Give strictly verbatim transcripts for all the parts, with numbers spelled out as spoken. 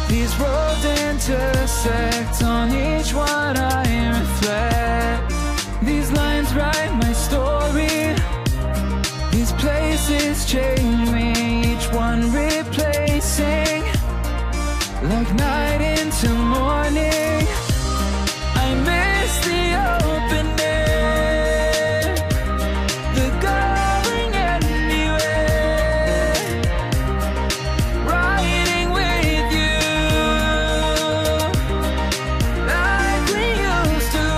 These roads intersect, on each one I reflect. These lines write my story. These places change me, each one replacing, like night into morning. I miss the open air, the going anywhere, riding with you like we used to.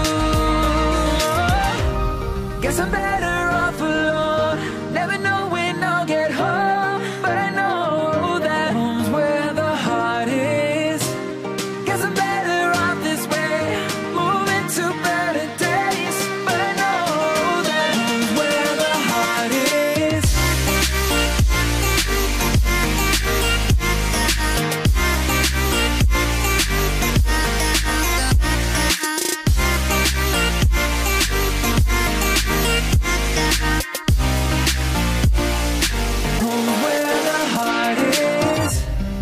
Guess I'm better off alone, never know when I'll get home, but I know that home's where the heart is. Guess I'm better off this way, moving to better days, but I know that home's where the heart is. Home's where the heart is.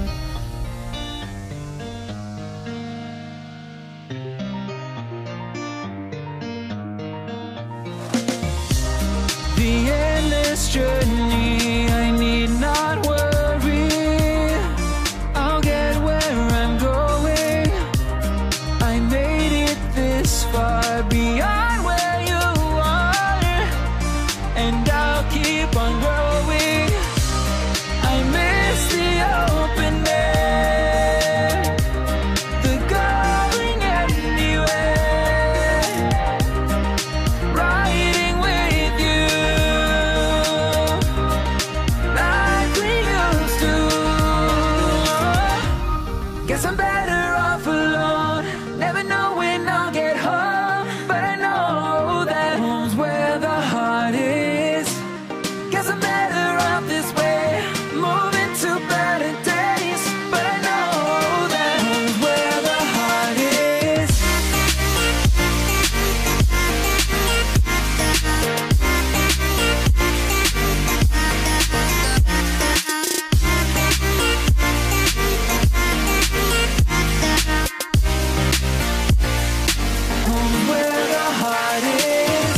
The endless journey, I need not worry. I'll get where I'm going. I made it this far, beyond where you are, and I'll keep on growing. I miss the open air, the going anywhere, riding with you like we used to. Guess I'm better off alone, never know when I'll get home, but I know that home's where the heart is. Guess I'm better off this way, moving to better days, but I know that home's where the heart is. Home's where the heart is.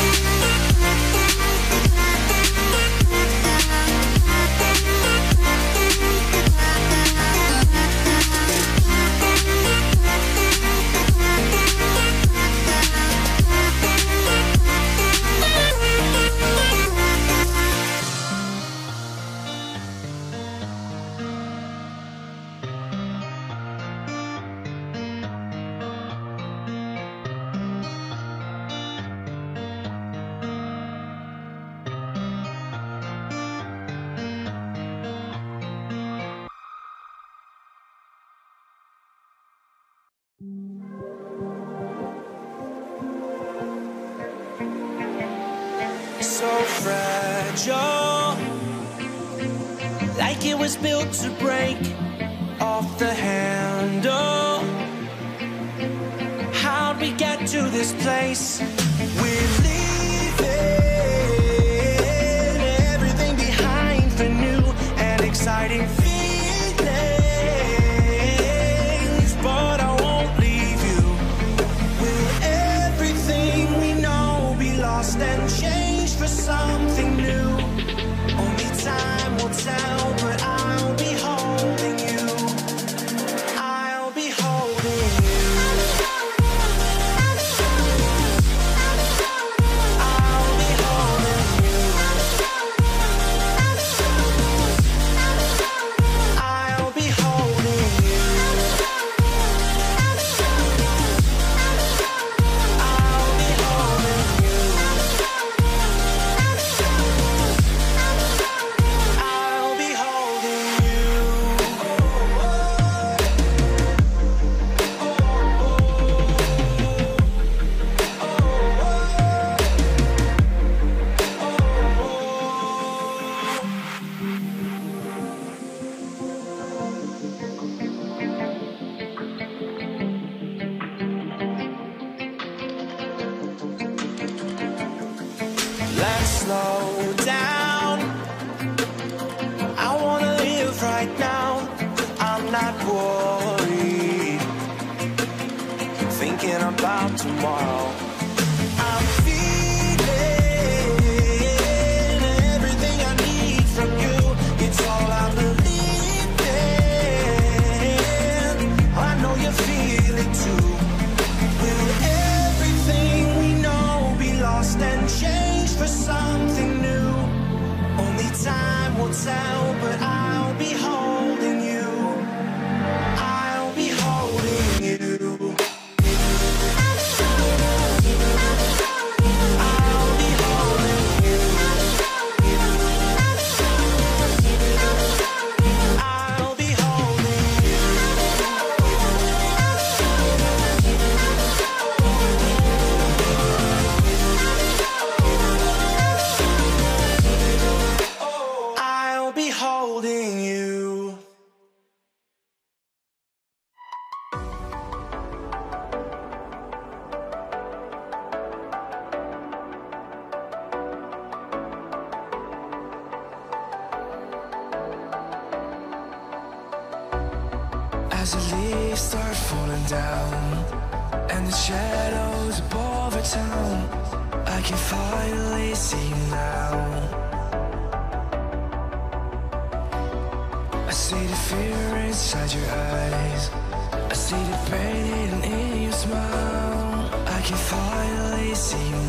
So fragile, like it was built to break off the handle. How'd we get to this place? We're leaving everything behind for new and exciting feelings, but I won't leave you. Will everything we know be lost and changed for something new? Only time will tell, but I'll be holding you. I'll be holding you. I'll be holding you. I'll be holding you. I'll be holding you. I'll be holding you. Let's slow down. I wanna live right now. I'm not bored. tomorrow. I'm feeling everything I need from you. It's all I believe in. I know you feel it too. Will everything we know be lost and changed for something new? Only time will tell, but I'll be holding you. I'll be holding you. I'll be holding you. I'll be holding you. I'll be holding you. As the leaves start falling down and the shadows above our town, I can finally see you now. I see the fear inside your eyes, I see the pain hidden in your smile. I can finally see you